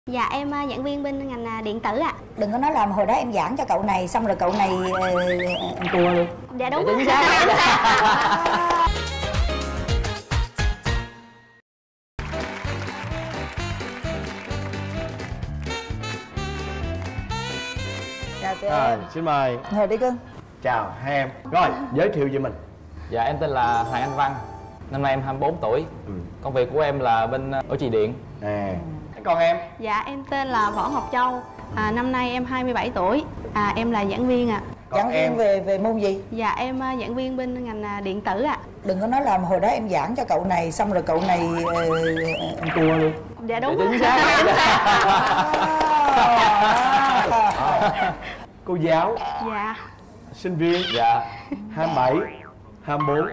Dạ em giảng viên bên ngành điện tử ạ. Đừng có nói là hồi đó em giảng cho cậu này xong rồi cậu này Em cua luôn. Dạ đúng Chính rồi. xác. Chào tụi Rồi, em. xin mời. Ngồi đi cưng. Chào hai em. Rồi, giới thiệu về mình. Dạ em tên là Hoàng Anh Văn. Năm nay em 24 tuổi. Công việc của em là bên bảo trì điện. Còn em? Dạ em tên là Võ Ngọc Châu. Năm nay em 27 tuổi. Em là giảng viên ạ. Giảng viên về môn gì? Dạ em giảng viên bên ngành điện tử ạ. Đừng có nói là hồi đó em giảng cho cậu này xong rồi cậu này Em cua luôn. Dạ đúng Chính rồi. xác. Cô giáo, Dạ. sinh viên, Dạ 27, 24.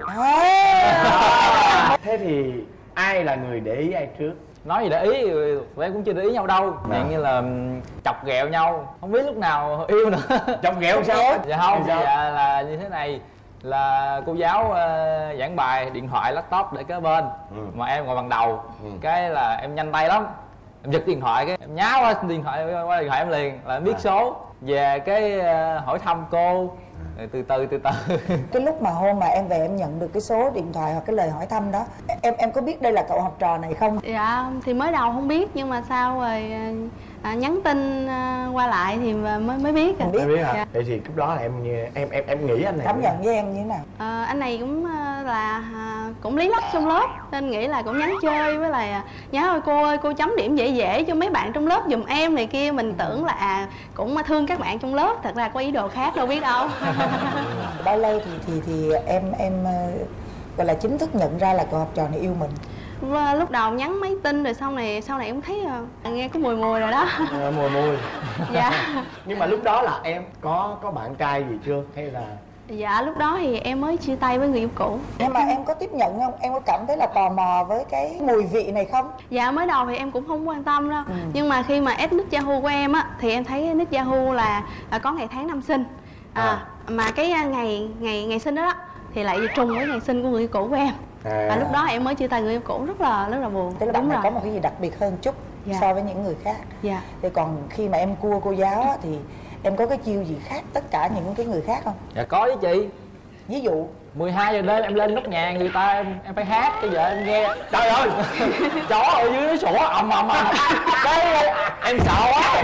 Thế thì ai là người để ý ai trước? nói gì để ý, tụi em cũng chưa để ý nhau đâu. Dạng như là chọc ghẹo nhau, không biết lúc nào yêu nữa. Trong ghẹo sao? Dạ không, Sao? dạ là như thế này. Là cô giáo giảng bài, điện thoại, laptop để kế bên. Mà em ngồi bằng đầu. Cái là em nhanh tay lắm. Em giật điện thoại, cái em nháo qua điện thoại em liền. Là em biết số. Về cái hỏi thăm cô. Rồi từ từ. Cái lúc mà hôm mà em về em nhận được cái số điện thoại hoặc cái lời hỏi thăm đó, em có biết đây là cậu học trò này không? Dạ thì mới đầu không biết nhưng mà sau rồi nhắn tin qua lại thì mới biết. Không biết. Em biết hả? Dạ. Vậy thì lúc đó là em nghĩ anh này Cảm nhận với em như thế nào? Anh này cũng là cũng lý lắc trong lớp nên nghĩ là cũng nhắn chơi với lại nhớ ơi cô chấm điểm dễ dễ cho mấy bạn trong lớp giùm em này kia. Mình tưởng là cũng thương các bạn trong lớp, thật ra có ý đồ khác đâu biết đâu. Bao lâu thì em gọi là chính thức nhận ra là cậu học trò này yêu mình? Và lúc đầu nhắn mấy tin rồi sau này em thấy nghe có mùi rồi đó. Mùi. Dạ. Nhưng mà lúc đó là em có bạn trai gì chưa? Hay là... Dạ lúc đó thì em mới chia tay với người yêu cũ. Nhưng mà em có tiếp nhận không? Em có cảm thấy là tò mò với cái mùi vị này không? Dạ mới đầu thì em cũng không quan tâm đâu. Nhưng mà khi mà add nick Yahoo của em á thì em thấy nick Yahoo là có ngày tháng năm sinh. Mà cái ngày sinh đó thì lại trùng với ngày sinh của người yêu cũ của em. Và lúc đó em mới chia tay người yêu cũ, rất là buồn. Tức là bạn này có một cái gì đặc biệt hơn chút so với những người khác. Dạ. Thì còn khi mà em cua cô giáo á, thì em có cái chiêu gì khác tất cả những cái người khác không? Dạ có với chị. Ví dụ 12 giờ đêm em lên nóc nhà người ta em phải hát, bây giờ em nghe trời ơi chó ở dưới nó sủa ầm cái em sợ quá.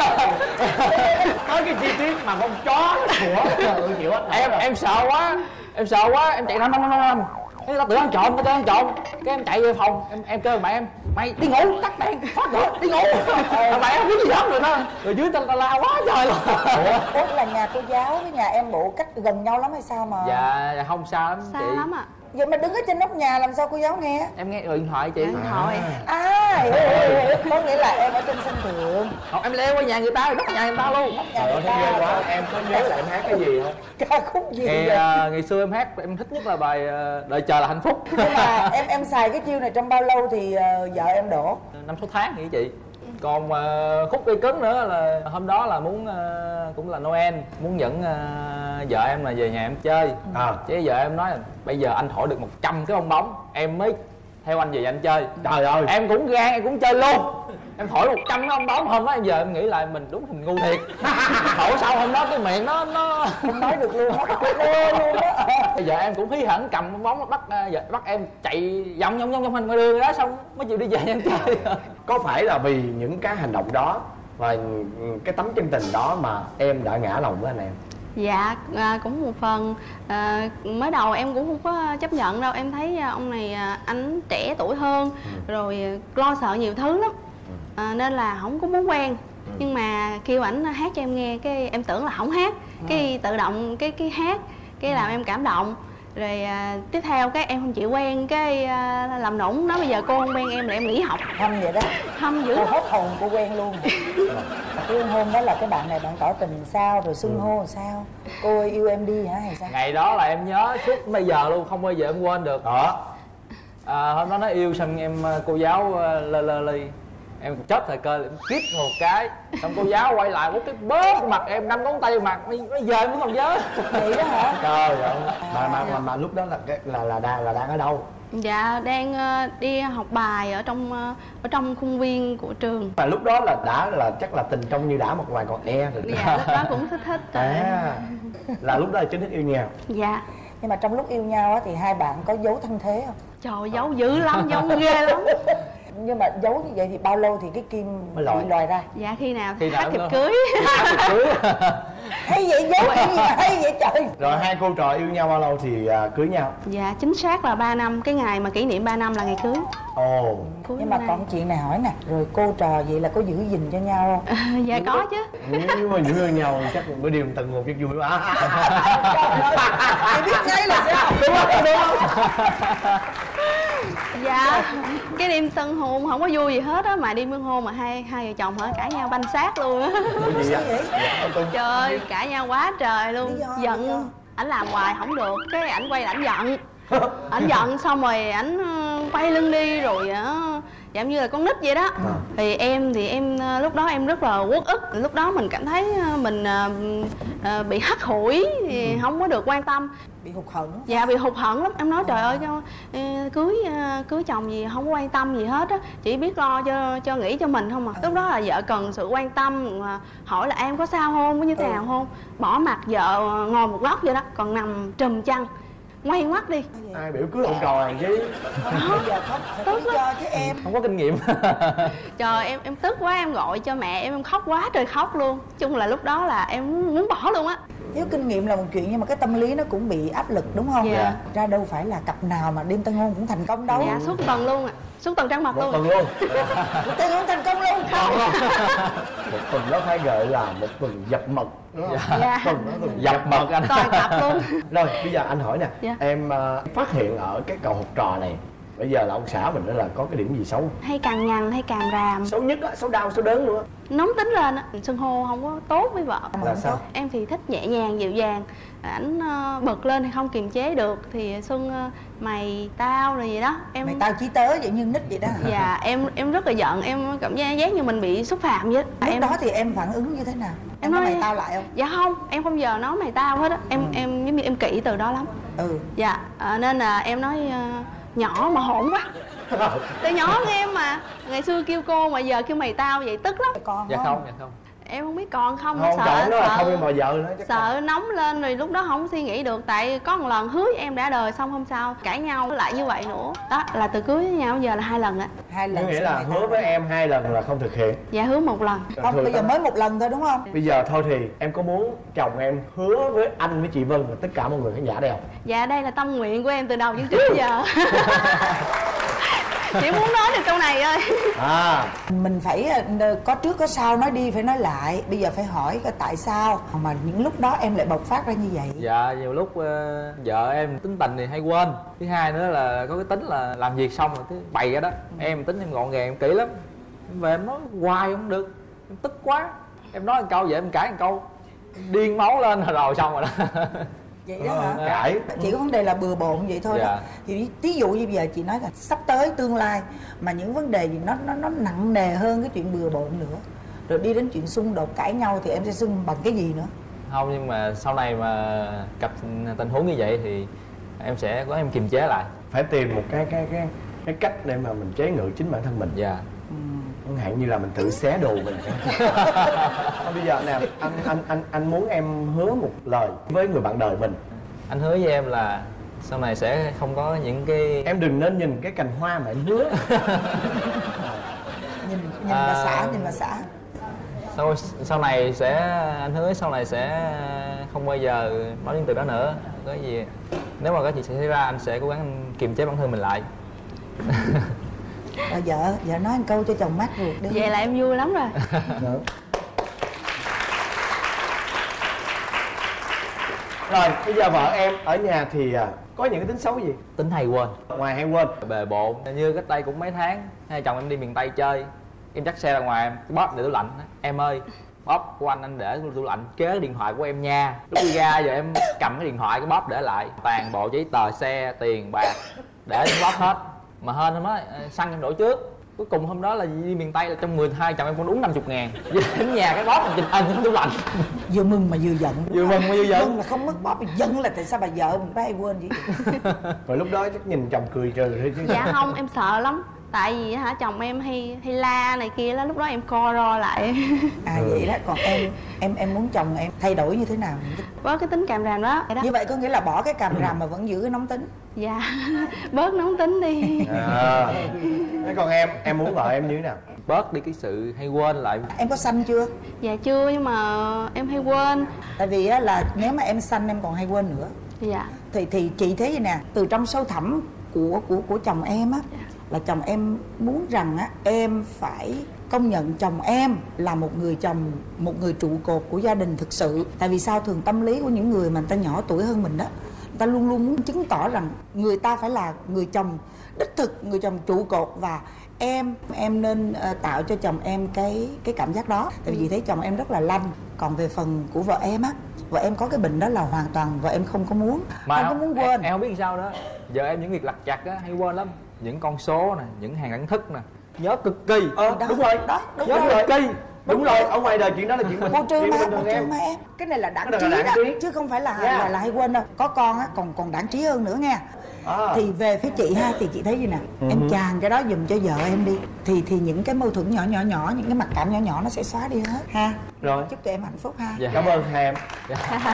Nói cái chi tiết mà con chó nó sủa chịu hết. Em sợ quá em chạy năm cái ta tưởng ăn trộm, cái em chạy về phòng em kêu bạn em mày đi ngủ tắt đèn phát lửa đi ngủ. Bạn em biết gì hết rồi đó, rồi dưới ta la quá trời luôn. Ủa là nhà cô giáo với nhà em bộ cách gần nhau lắm hay sao mà? Dạ không sao lắm Xa chị. lắm ạ. Vậy mà đứng ở trên nóc nhà làm sao cô giáo nghe? Em nghe điện thoại chị. Điện thoại. Hiểu. Có nghĩa là em ở trên sân thượng. Không, em leo qua nhà người ta rồi nóc nhà người ta luôn. Nhà Trời ơi, người thấy ghê ta. quá. Em có nhớ là em hát cái gì không? Ca khúc gì Ngày, vậy? ngày xưa em hát em thích nhất là bài Đợi chờ là hạnh phúc. Nhưng mà em xài cái chiêu này trong bao lâu thì vợ em đổ? 5-6 tháng vậy chị. Còn khúc cây cứng nữa là hôm đó là muốn cũng là Noel, muốn dẫn vợ em là về nhà em chơi. Chứ vợ em nói là bây giờ anh thổi được 100 cái bong bóng em mới theo anh về nhà anh chơi. Trời ơi. Em cũng gan, em cũng chơi luôn. Em thổi 100 cái bong bóng. Hôm đó giờ em nghĩ lại mình đúng mình ngu thiệt. Thổi sau hôm đó cái miệng nó Không nói được luôn á. Luôn á. bây giờ em cũng hí hửng cầm bong bóng bắt em chạy vòng hành ngoài đường đó xong mới chịu đi về nhà anh chơi. Có phải là vì những cái hành động đó và cái tấm chân tình đó mà em đã ngã lòng với anh em? Dạ cũng một phần. Mới đầu em cũng không có chấp nhận đâu. Em thấy ông này anh trẻ tuổi hơn, rồi lo sợ nhiều thứ lắm, nên là không có muốn quen. Nhưng mà kêu ảnh hát cho em nghe cái em tưởng là không hát, cái tự động cái hát cái làm em cảm động. Rồi tiếp theo cái em không chịu quen cái làm nũng nói bây giờ cô không quen em là em nghỉ học. Hâm vậy đó. Hâm dữ Cô lắm. hết hồn cô quen luôn. Cái hôm đó là cái bạn này bạn tỏ tình sao rồi xưng hô làm sao? Cô ơi yêu em đi hả hay sao? Ngày đó là em nhớ suốt bây giờ luôn, không bao giờ em quên được. Hôm đó nó yêu xong em cô giáo lơ ly em chết thời cơ em kít một cái xong cô giáo quay lại bút cái bớt mặt em 5 ngón tay mặt bây giờ em vẫn còn nhớ. Vậy đó hả? Trời ơi. Mà lúc đó là đang ở đâu? Dạ đang đi học bài ở trong khuôn viên của trường. Và lúc đó là đã là chắc là tình trong như đã, mặt ngoài còn e rồi. Dạ lúc đó cũng thích rồi. Là lúc đó là chính thức yêu nhau. Dạ. Nhưng mà trong lúc yêu nhau á thì hai bạn có giấu thân thế không? Trời, giấu dữ lắm, giấu ghê lắm. Nhưng mà giấu như vậy thì bao lâu thì cái kim mới bị lòi ra? Dạ khi nào Khi nào hát thiệp nữa? cưới. Hay vậy, giấu cái gì mà hay vậy trời. Rồi hai cô trò yêu nhau bao lâu thì cưới nhau? Dạ chính xác là 3 năm. Cái ngày mà kỷ niệm 3 năm là ngày cưới. Ồ. Cưới Nhưng mà năm nay. còn chuyện này hỏi nè, rồi cô trò vậy là có giữ gìn cho nhau không? Dạ có chứ. Nếu mà những người nhau chắc bữa đêm tận một chút vui quá. Chị biết ngay là sao? Đúng không? Dạ cái đêm tân hôn không có vui gì hết á, mà đêm tân hôn mà hai vợ chồng hả cãi nhau banh xác luôn á. Cái gì vậy? Trời ơi, cãi nhau quá trời luôn. Lý do? Giận ảnh làm hoài không được, cái ảnh quay là ảnh giận. Ảnh giận xong rồi ảnh quay lưng đi rồi giống như là con nít vậy đó. Thì em lúc đó em rất là uất ức. Lúc đó mình cảm thấy mình bị hắt hủi, thì không có được quan tâm. Bị hụt hẫng. Dạ bị hụt hẫng lắm. Em nói trời ơi, cưới chồng gì không có quan tâm gì hết á, chỉ biết lo cho nghĩ cho mình không à. Lúc đó là vợ cần sự quan tâm, hỏi là em có sao không, có như thế nào không. Bỏ mặt vợ ngồi một góc vậy đó, còn nằm trùm chăn ngoay ngoắt đi. Ai biểu cưới ông trò này chứ. Bây giờ khóc phải có lý do chứ em. Không có kinh nghiệm. Trời em tức quá, em gọi cho mẹ em khóc quá trời khóc luôn. Chung là lúc đó là em muốn bỏ luôn á. Thiếu kinh nghiệm là một chuyện, nhưng mà cái tâm lý nó cũng bị áp lực đúng không? Dạ. Ra đâu phải là cặp nào mà đêm tân hôn cũng thành công đâu. Dạ suốt tuần luôn à, suốt tuần trăng mật Một luôn. tuần luôn. Tân hôn thành công luôn không? Một tuần đó phải gọi là một tuần dập mật, đúng không? Dạ. Tuần đó tuần Dập mật anh. Toàn tập luôn. Rồi bây giờ anh hỏi nè, Dạ. em phát hiện ở cái cậu học trò này bây giờ là ông xã mình đó là có cái điểm gì xấu? Hay cằn nhằn hay càm ràm, Xấu nhất á, xấu đau, xấu đớn luôn á. nóng tính lên á, xưng hô không có tốt với vợ. Là sao? Em thì thích nhẹ nhàng dịu dàng. Ảnh bực lên thì không kiềm chế được thì xưng mày tao rồi gì đó. Em Mày tao chí tớ vậy như nít vậy đó. Dạ em rất là giận, em cảm giác như mình bị xúc phạm vậy. Lúc đó thì em phản ứng như thế nào? Em Em nói nói- mày tao lại không? Dạ không, em không giờ nói mày tao hết á. Em giống như em kỹ từ đó lắm. Ừ. Dạ nên là em nói nhỏ mà hỗn quá. Từ nhỏ hơn em mà. Ngày xưa kêu cô mà giờ kêu mày tao vậy tức lắm. Con Dạ không, dạ không. Em không biết còn không, Không, sợ chọn đó là sợ không em mò vợ nữa chắc. sợ nóng lên rồi lúc đó không suy nghĩ được. Tại có một lần hứa với em đã đời, xong hôm sau cãi nhau lại như vậy nữa. Đó là từ cưới với nhau giờ là 2 lần á. 2 lần. Có nghĩa là mày hứa tao. với em 2 lần là không thực hiện. Dạ hứa 1 lần. Không, bây giờ mới 1 lần thôi đúng không? Bây giờ thôi thì em có muốn chồng em hứa với anh với chị Vân và tất cả mọi người khán giả đây không? Dạ đây là tâm nguyện của em từ đầu đến trước giờ. Chỉ muốn nói được câu này thôi. Mình phải có trước có sau, nói đi phải nói lại. Bây giờ phải hỏi coi tại sao mà những lúc đó em lại bộc phát ra như vậy. Dạ nhiều lúc vợ em tính tình thì hay quên. Thứ hai nữa là có cái tính là làm việc xong rồi cứ bày ra đó. Em tính em gọn gàng, em kỹ lắm. Em về em nói hoài không được, em tức quá. Em nói một câu vậy em cãi một câu, điên máu lên rồi xong rồi đó. Vậy đó hả? Cãi. Chỉ có vấn đề là bừa bộn vậy thôi đó. Dạ. Thì ví dụ như bây giờ chị nói là sắp tới tương lai mà những vấn đề gì nó nặng nề hơn cái chuyện bừa bộn nữa, rồi đi đến chuyện xung đột cãi nhau thì em sẽ xung bằng cái gì nữa? Không, nhưng mà sau này mà gặp tình huống như vậy thì em sẽ có em kiềm chế lại. Phải tìm một cái cách để mà mình chế ngự chính bản thân mình. Dạ. Chẳng hạn như là mình tự xé đồ mình. Bây giờ nè, anh muốn em hứa một lời với người bạn đời mình. Anh hứa với em là sau này sẽ không có những cái... Em đừng nên nhìn cái cành hoa mà em hứa. Nhìn bà xã, nhìn bà xã. Sau này sẽ, anh hứa sau này sẽ không bao giờ nói những từ đó nữa. Có gì nếu mà có chuyện xảy ra anh sẽ cố gắng kiềm chế bản thân mình lại. Rồi vợ nói một câu cho chồng mát ruột đi. Vậy là em vui lắm rồi. Rồi bây giờ vợ em ở nhà thì có những cái tính xấu gì? Tính hay quên, Ngoài hay quên. bề bộn. Như cách đây cũng mấy tháng, hai chồng em đi miền Tây chơi, em dắt xe ra ngoài, em bóp để tủ lạnh. Em ơi, bóp của anh để tủ lạnh kế cái điện thoại của em nha. Lúc đi ra giờ em cầm cái điện thoại cái bóp để lại, toàn bộ giấy tờ xe, tiền bạc để em bóp hết. Mà hên em nói xăng em đổ trước, Cuối cùng hôm đó là đi miền Tây là trong 12 chồng em còn đúng 50.000. Về đến nhà cái bóp mình chụp ảnh trong tủ lạnh. Vừa mừng mà vừa giận. Vừa mừng mà vừa giận. Mừng là không mất bóp, giận là tại sao bà vợ mình phải hay quên vậy? Rồi lúc đó chắc nhìn chồng cười trừ thôi chứ. Dạ không, em sợ lắm. Tại vì hả chồng em hay la này kia đó, lúc đó em co ro lại. Vậy đó, còn em muốn chồng em thay đổi như thế nào? Với cái tính càm ràm đó. Như vậy có nghĩa là bỏ cái càm ràm mà vẫn giữ cái nóng tính. Dạ, bớt nóng tính đi. Thế còn em muốn vợ em như thế nào? Bớt đi cái sự hay quên lại. Em có sanh chưa? Dạ chưa, nhưng mà em hay quên. Tại vì á, là nếu mà em sanh em còn hay quên nữa. Dạ. Thì chị thấy vậy nè, từ trong sâu thẳm của chồng em á, là chồng em muốn rằng á, em phải công nhận chồng em là một người chồng, một người trụ cột của gia đình thực sự. Tại vì sao? Thường tâm lý của những người mà người ta nhỏ tuổi hơn mình đó, người ta luôn luôn muốn chứng tỏ rằng người ta phải là người chồng đích thực, người chồng trụ cột. Và em nên tạo cho chồng em cái cảm giác đó. Tại vì chị thấy chồng em rất là lanh. Còn về phần của vợ em á, vợ em có cái bệnh đó là hoàn toàn vợ em không có muốn, mà không có muốn quên. Em không biết sao đó, giờ em những việc lặt vặt á hay quên lắm. Những con số nè, những hàng đẳng thức nè, nhớ cực kỳ. Đúng rồi, đúng nhớ rồi. cực kỳ. Đúng rồi, ở ngoài đời chuyện đó là chuyện mình. Vô trừ mà, bình thường vô trừ em. mà em. Cái này là đảng Cái trí này là đảng đó, trí. chứ không phải là hay quên đâu. Có con á, còn đảng trí hơn nữa nha. Thì về phía chị ha, thì chị thấy gì nè, em chàng cái đó giùm cho vợ em đi. Thì những cái mâu thuẫn nhỏ, những cái mặc cảm nhỏ nó sẽ xóa đi hết ha. Rồi. Chúc tụi em hạnh phúc ha. Dạ. Cảm ơn hai em.